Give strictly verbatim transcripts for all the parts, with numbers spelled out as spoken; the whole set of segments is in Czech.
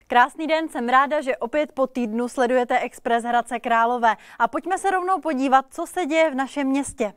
Krásný den, jsem ráda, že opět po týdnu sledujete Express Hradce Králové. A pojďme se rovnou podívat, co se děje v našem městě.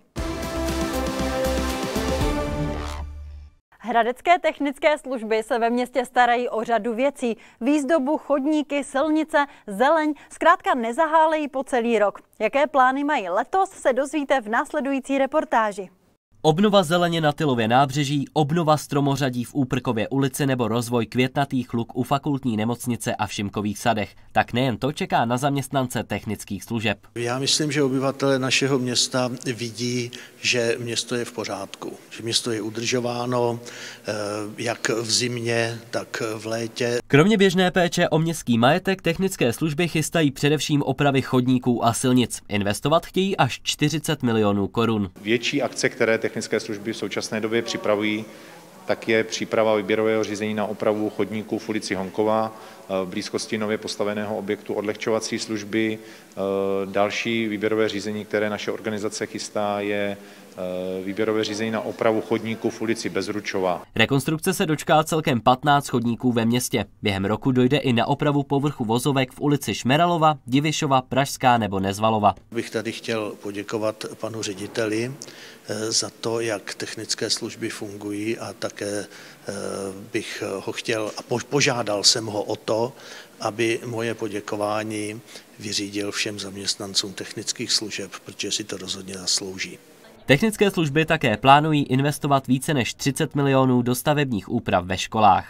Hradecké technické služby se ve městě starají o řadu věcí. Výzdobu, chodníky, silnice, zeleň, zkrátka nezahálejí po celý rok. Jaké plány mají letos, se dozvíte v následující reportáži. Obnova zeleně na Tylově nábřeží, obnova stromořadí v Úprkově ulici nebo rozvoj květnatých luk u fakultní nemocnice a v Šimkových sadech. Tak nejen to čeká na zaměstnance technických služeb. Já myslím, že obyvatelé našeho města vidí, že město je v pořádku, že město je udržováno jak v zimě, tak v létě. Kromě běžné péče o městský majetek technické služby chystají především opravy chodníků a silnic. Investovat chtějí až čtyřicet milionů korun. Větší akce, které technické služby v současné době připravují, tak je příprava výběrového řízení na opravu chodníků v ulici Honkova, v blízkosti nově postaveného objektu odlehčovací služby. Další výběrové řízení, které naše organizace chystá, je výběrové řízení na opravu chodníků v ulici Bezručova. Rekonstrukce se dočká celkem patnáct chodníků ve městě. Během roku dojde i na opravu povrchu vozovek v ulici Šmeralova, Divišova, Pražská nebo Nezvalova. Bych tady chtěl poděkovat panu řediteli za to, jak technické služby fungují, a také bych ho chtěl a požádal jsem ho o to, aby moje poděkování vyřídil všem zaměstnancům technických služeb, protože si to rozhodně zaslouží. Technické služby také plánují investovat více než třicet milionů do stavebních úprav ve školách.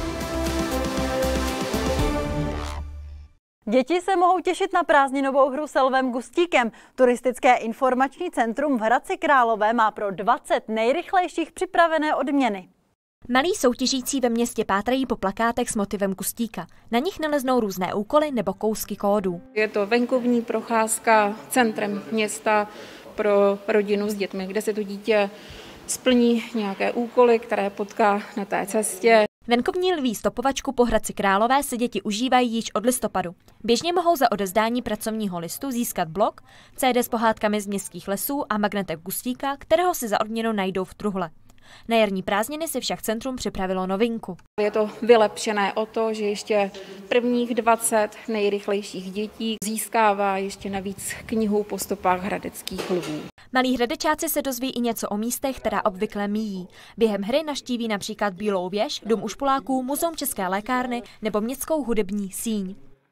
Děti se mohou těšit na prázdninovou hru s Lvem Gustíkem. Turistické informační centrum v Hradci Králové má pro dvacet nejrychlejších připravené odměny. Malí soutěžící ve městě pátrají po plakátech s motivem Gustíka. Na nich naleznou různé úkoly nebo kousky kódů. Je to venkovní procházka centrem města pro rodinu s dětmi, kde se to dítě splní nějaké úkoly, které potká na té cestě. Venkovní lví stopovačku po Hradci Králové se děti užívají již od listopadu. Běžně mohou za odezdání pracovního listu získat blok, cé dé s pohádkami z městských lesů a magnetek Gustíka, kterého si za odměnu najdou v truhle. Na jarní prázdniny si však centrum připravilo novinku. Je to vylepšené o to, že ještě prvních dvacet nejrychlejších dětí získává ještě navíc knihu po stopách hradeckých lvů. Malí hradečáci se dozví i něco o místech, která obvykle míjí. Během hry navštíví například Bílou věž, Dům u Špoláků, Muzeum České lékárny nebo městskou hudební síň.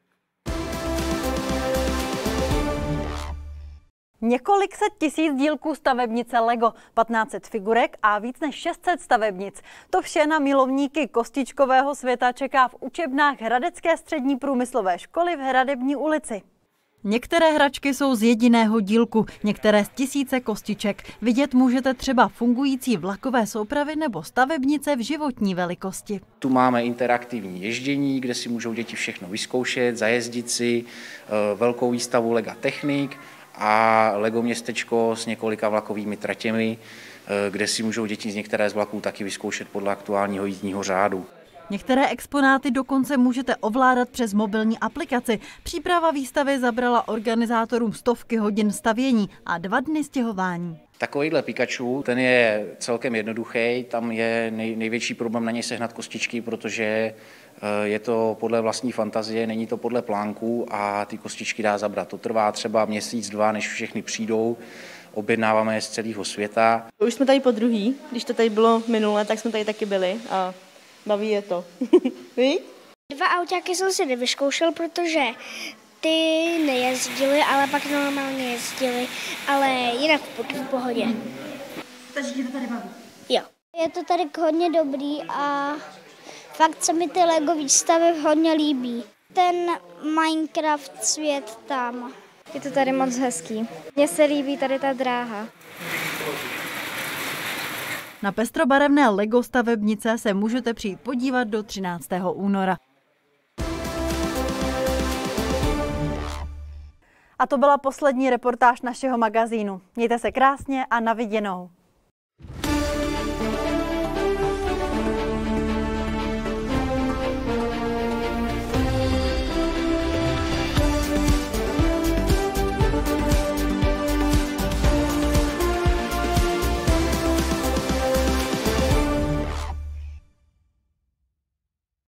Několik set tisíc dílků stavebnice Lego, patnáct set figurek a víc než šest set stavebnic. To vše na milovníky kostičkového světa čeká v učebnách Hradecké střední průmyslové školy v Hradební ulici. Některé hračky jsou z jediného dílku, některé z tisíce kostiček. Vidět můžete třeba fungující vlakové soupravy nebo stavebnice v životní velikosti. Tu máme interaktivní ježdění, kde si můžou děti všechno vyzkoušet, zajezdit si, velkou výstavu Lega Technik a Lego městečko s několika vlakovými tratěmi, kde si můžou děti z některé z vlaků taky vyzkoušet podle aktuálního jízdního řádu. Některé exponáty dokonce můžete ovládat přes mobilní aplikaci. Příprava výstavy zabrala organizátorům stovky hodin stavění a dva dny stěhování. Takovýhle Pikachu, ten je celkem jednoduchý, tam je nej, největší problém na něj sehnat kostičky, protože je to podle vlastní fantazie, není to podle plánků a ty kostičky dá zabrat. To trvá třeba měsíc, dva, než všechny přijdou. Objednáváme je z celého světa. Už jsme tady po druhý, když to tady bylo minule, tak jsme tady taky byli a baví je to. Dva autáky jsem si nevyzkoušel, protože ty nejezdily, ale pak normálně jezdily, ale jinak v pohodě. Takže ti to tady baví? Jo. Je to tady hodně dobrý a fakt se mi ty Lego výstavy hodně líbí. Ten Minecraft svět tam. Je to tady moc hezký. Mně se líbí tady ta dráha. Na pestrobarevné Lego stavebnice se můžete přijít podívat do třináctého února. A to byla poslední reportáž našeho magazínu. Mějte se krásně a na viděnou.